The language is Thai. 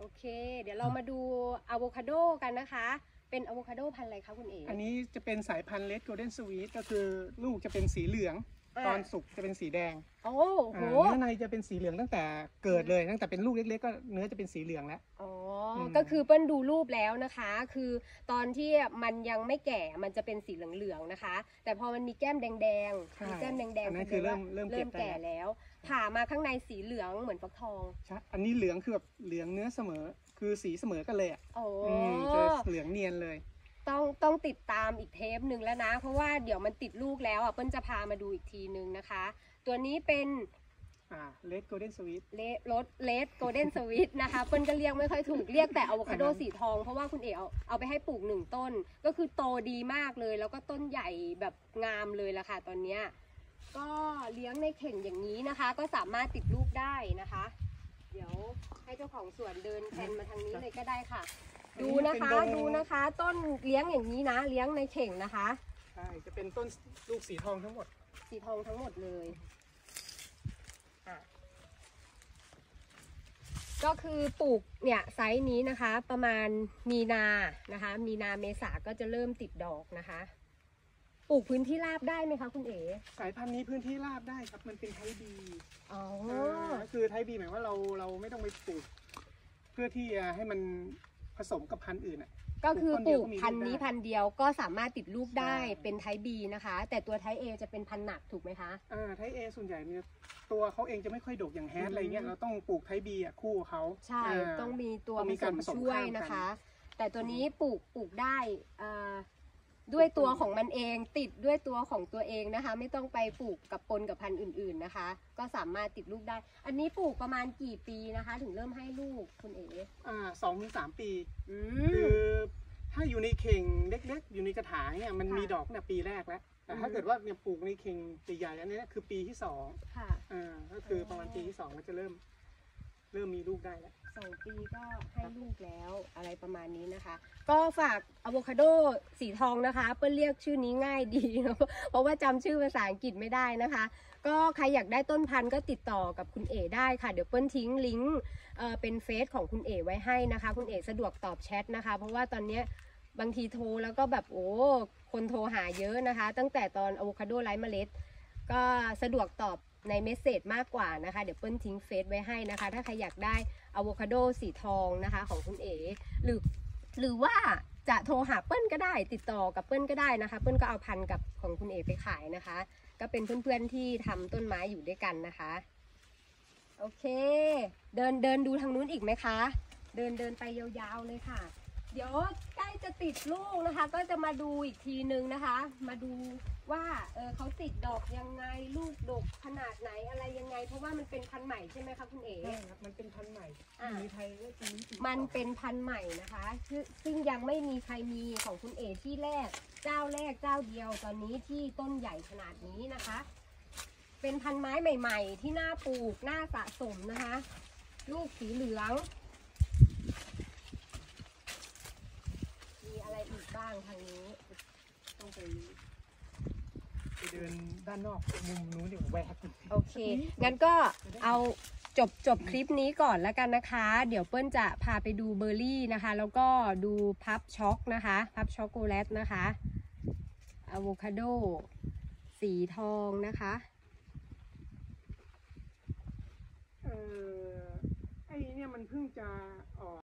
โอเค เดี๋ยวเรามาดูอะโวคาโดกันนะคะ เป็นอะโวคาโดพันธุ์อะไรคะคุณเอ๋อันนี้จะเป็นสายพันธุ์เลดโกลเด้นสวีทก็คือลูกจะเป็นสีเหลืองตอนสุกจะเป็นสีแดงโอ้โหเนื้อในจะเป็นสีเหลืองตั้งแต่เกิดเลยตั้งแต่เป็นลูกเล็กๆก็เนื้อจะเป็นสีเหลืองแล้วอ๋อก็คือเปิ้ลดูรูปแล้วนะคะ คือตอนที่มันยังไม่แก่มันจะเป็นสีเหลืองๆนะคะ แต่พอมันมีแก้มแดงๆมีแก้มแดงอันๆนั้นคือเริ่มเริ่มเก็บได้แก่แล้ว ผ่ามาข้างในสีเหลืองเหมือนฟักทองใช่อันนี้เหลืองคือแบบเหลืองเนื้อเสมอคือสีเสมอกันเลยอ่ะโอ้จะเหลืองเนียนเลยต้องติดตามอีกเทปหนึ่งแล้วนะ เพราะว่าเดี๋ยวมันติดลูกแล้วอ่ะเปิ้ลจะพามาดูอีกทีนึงนะคะ ตัวนี้เป็นเลดโกลเด้นสวีทเลดโกลเด้นสวิตนะคะเปิ้ลก็เรียกไม่ค่อยถูกเรียกแต่อะโวคาโดสีทองเพราะว่าคุณเอ๋เอาไปให้ปลูก1 ต้น ก็คือโตดีมากเลย แล้วก็ต้นใหญ่แบบงามเลยละค่ะตอนเนี้ยก็เลี้ยงในเข่งอย่างนี้นะคะ ก็สามารถติดลูกได้นะคะ เดี๋ยวให้เจ้าของสวนเดินแทนมาทางนี้เลยก็ได้ค่ะ ดูนะคะ ต้นเลี้ยงอย่างนี้นะ เลี้ยงในเข่งนะคะใช่จะเป็นต้นลูกสีทองทั้งหมดสีทองทั้งหมดเลยก็คือปลูกเนี่ยไซส์นี้นะคะ ประมาณมีนานะคะ มีนาเมษาก็จะเริ่มติดดอกนะคะ ปลูกพื้นที่ราบได้ไหมคะคุณเอ๋สายพันธุ์นี้พื้นที่ราบได้ครับมันเป็นไทยบีอ๋อก็คือไทยบีหมายว่าเราไม่ต้องไปปลูกเพื่อที่จะให้มันผสมกับพันธุ์อื่นอ่ะก็คือปลูกปลูกพันธุ์นี้ต้นเดียวก็มีลูกได้พันธุ์เดียวก็สามารถติดลูกได้ใช่เป็นไทป์บีนะคะ แต่ตัวไทป์เอจะเป็นพันธุ์หนักถูกไหมคะไทยเอส่วนใหญ่เนี่ยตัวเขาเองจะไม่ค่อยดกอย่างแฮอืดมอะไรเงี้ยเราต้องปลูกไทยบีอ่ะคู่กับเขาใช่ ต้องมีตัวต้องผมีสการมผสมช่วยข้ามกันนะคะ แต่ตัวนี้ปลูกได้ด้วยตัวของมันเองติดด้วยตัวของตัวเองนะคะ ไม่ต้องไปปลูกกับปนกับพันธุ์อื่นๆนะคะ ก็สามารถติดลูกได้ อันนี้ปลูกประมาณกี่ปีนะคะ ถึงเริ่มให้ลูกคุณเอ๋ 2 ถึง 3 ปีอืคืมอถ้าอยู่ในเข่งเล็กๆ อยู่ในกระถางเนี่ยมันค่ะมีดอกเนี่ยปีแรกแล้ว แต่ถ้าอืมเกิดว่าเนี่ยปลูกในเข่งใหญ่ๆอันนี้คือปีที่2 ค่ะก็คือประมาณปีที่2ก็จะเริ่มมีลูกได้แล้ว 2 ปีก็ให้ลูกแล้วอะไรประมาณนี้นะคะ ก็ฝากอะโวคาโดสีทองนะคะเปิ้ลเรียกชื่อนี้ง่ายดีเนอะเพราะว่าจำชื่อภาษาอังกฤษไม่ได้นะคะ ก็ใครอยากได้ต้นพันธุ์ก็ติดต่อกับคุณเอ๋ได้ค่ะ เดี๋ยวเปิ้ลทิ้งลิงก์เป็นเฟซของคุณเอ๋ไว้ให้นะคะ คุณเอ๋สะดวกตอบแชทนะคะ เพราะว่าตอนเนี้ยบางทีโทรแล้วก็แบบคนโทรหาเยอะนะคะ ตั้งแต่ตอนอะโวคาโดไร้เมล็ด ก็สะดวกตอบในเมสเซจมากกว่านะคะ เดี๋ยวเปิ้ลทิ้งเฟซไว้ให้นะคะ ถ้าใครอยากได้อะโวคาโดสีทองนะคะของคุณเอ๋หรือว่าจะโทรหาเปิ้ลก็ได้ติดต่อกับเปิ้ลก็ได้นะคะ เปิ้ลก็เอาพันธุ์กับของคุณเอ๋ไปขายนะคะ ก็เป็นเพื่อนๆที่ทำต้นไม้อยู่ด้วยกันนะคะ โอเค เดินดูทางนู้นอีกไหมคะ เดินไปยาวๆเลยค่ะ เดี๋ยวใกล้จะติดลูกนะคะ ก็จะมาดูอีกทีนึงนะคะ มาดูว่าเขาติดดอกยังไงลูกดกขนาดไหนอะไรยังไง เพราะว่ามันเป็นพันธุ์ใหม่ใช่ไหมคะคุณเอ๋ใช่ครับมันเป็นพันธุ์ใหม่อ่ามีไทยก็จะมีสีมันเป็นพันธุ์ใหม่นะคะซึ่งยังไม่มีใครมีของคุณเอ๋ที่แรกเจ้าเดียวตอนนี้ที่ต้นใหญ่ขนาดนี้นะคะ เป็นพันไม้ใหม่ๆ ที่น่าปลูกน่าสะสมนะคะ ลูกสีเหลือง มีอะไรอีกบ้างทางนี้ต้องไปเดินด้านนอกมุมนู้นเดี๋ยวแหวกโอเค งั้นก็เอาจบคลิปนี้ก่อนแล้วกันนะคะ เดี๋ยวเปิ้ลจะพาไปดูเบอร์รี่นะคะ แล้วก็ดูพับช็อกนะคะ พับช็อกโกแลตนะคะอะโวคาโดสีทองนะคะไอ้เนี่ยมันเพิ่งจะออก